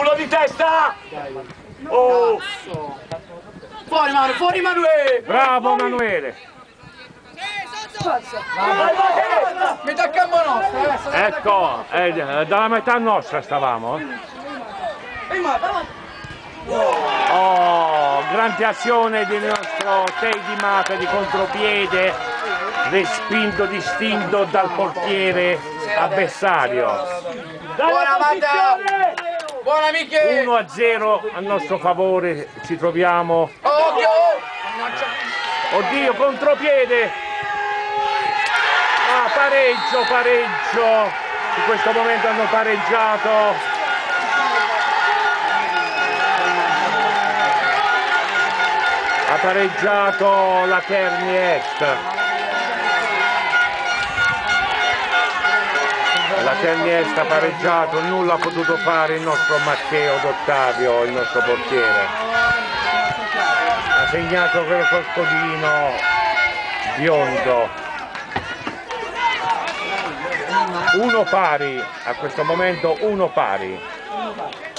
Uno di testa! Oh! Fuori Manuel, fuori Manuel! Bravo Emanuele! Metà campo nostro, Ecco, dalla metà nostra stavamo. Oh, grande azione del nostro Teddy Mata di contropiede, respinto distinto dal portiere avversario. Buona Mata! Buona Michele! 1-0 a nostro favore, ci troviamo. Occhio! Oddio, contropiede! Ah, pareggio! In questo momento hanno pareggiato. Ha pareggiato la Terni Est. La Terni Est ha pareggiato, nulla ha potuto fare il nostro Matteo D'Ottavio, il nostro portiere. Ha segnato quel coscodino biondo. 1 pari, a questo momento 1 pari.